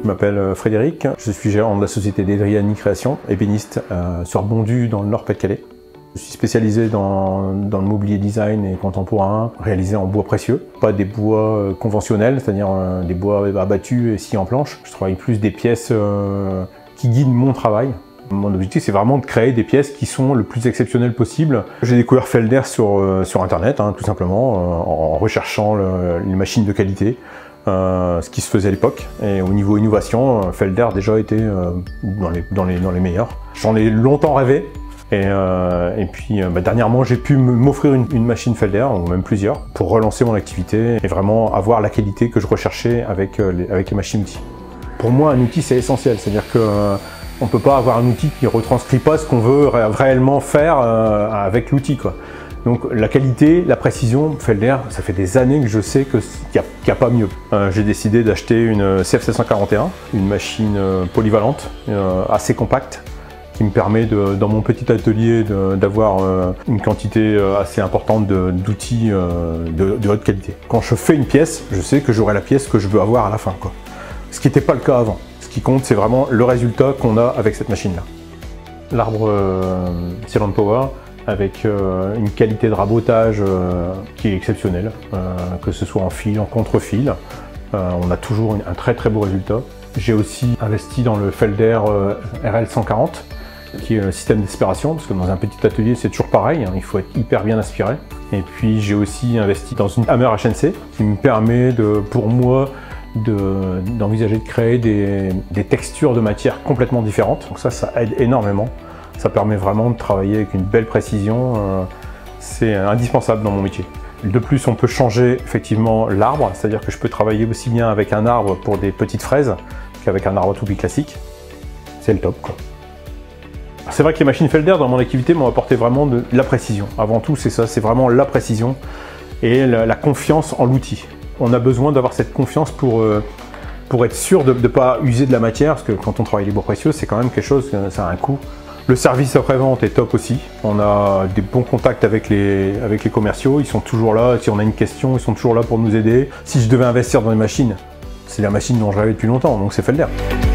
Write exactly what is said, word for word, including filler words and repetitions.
Je m'appelle Frédéric, je suis gérant de la société d'Edriani Création, ébéniste euh, sur Bondu dans le Nord-Pas-de-Calais. Je suis spécialisé dans, dans le mobilier design et contemporain, réalisé en bois précieux. Pas des bois euh, conventionnels, c'est-à-dire euh, des bois abattus et sciés en planche. Je travaille plus des pièces euh, qui guident mon travail. Mon objectif, c'est vraiment de créer des pièces qui sont le plus exceptionnelles possible. J'ai découvert Felder sur, euh, sur Internet, hein, tout simplement, euh, en recherchant le, les machines de qualité. Euh, ce qui se faisait à l'époque. Et au niveau innovation, Felder déjà été euh, dans, les, dans, les, dans les meilleurs. J'en ai longtemps rêvé. Et, euh, et puis euh, bah, dernièrement, j'ai pu m'offrir une, une machine Felder, ou même plusieurs, pour relancer mon activité et vraiment avoir la qualité que je recherchais avec, euh, les, avec les machines-outils. Pour moi, un outil, c'est essentiel. C'est-à-dire que euh, on ne peut pas avoir un outil qui ne retranscrit pas ce qu'on veut ré réellement faire euh, avec l'outil, quoi. Donc la qualité, la précision, Felder, ça fait des années que je sais qu'il n'y a, qu a pas mieux. Euh, j'ai décidé d'acheter une C F sept cent quarante et un, une machine euh, polyvalente, euh, assez compacte, qui me permet, de, dans mon petit atelier, d'avoir euh, une quantité euh, assez importante d'outils euh, de, de haute qualité. Quand je fais une pièce, je sais que j'aurai la pièce que je veux avoir à la fin, quoi. Ce qui n'était pas le cas avant. Ce qui compte, c'est vraiment le résultat qu'on a avec cette machine-là. L'arbre euh, Silent Power, avec euh, une qualité de rabotage euh, qui est exceptionnelle, euh, que ce soit en fil, en contre-fil. Euh, on a toujours une, un très très beau résultat. J'ai aussi investi dans le Felder euh, R L cent quarante, qui est un système d'aspiration, parce que dans un petit atelier c'est toujours pareil, hein, il faut être hyper bien aspiré. Et puis j'ai aussi investi dans une Hammer H N C, qui me permet de, pour moi, d'envisager de, de créer des, des textures de matière complètement différentes. Donc ça, ça aide énormément. Ça permet vraiment de travailler avec une belle précision, euh, c'est indispensable dans mon métier. De plus, on peut changer effectivement l'arbre, c'est-à-dire que je peux travailler aussi bien avec un arbre pour des petites fraises qu'avec un arbre to be classique. C'est le top, quoi. C'est vrai que les machines Felder dans mon activité m'ont apporté vraiment de la précision. Avant tout, c'est ça, c'est vraiment la précision et la, la confiance en l'outil. On a besoin d'avoir cette confiance pour, euh, pour être sûr de ne pas user de la matière, parce que quand on travaille les bois précieux, c'est quand même quelque chose, ça a un coût. Le service après-vente est top aussi. On a des bons contacts avec les, avec les commerciaux. Ils sont toujours là. Si on a une question, ils sont toujours là pour nous aider. Si je devais investir dans les machines, c'est la machine dont je rêvais depuis longtemps, donc c'est Felder.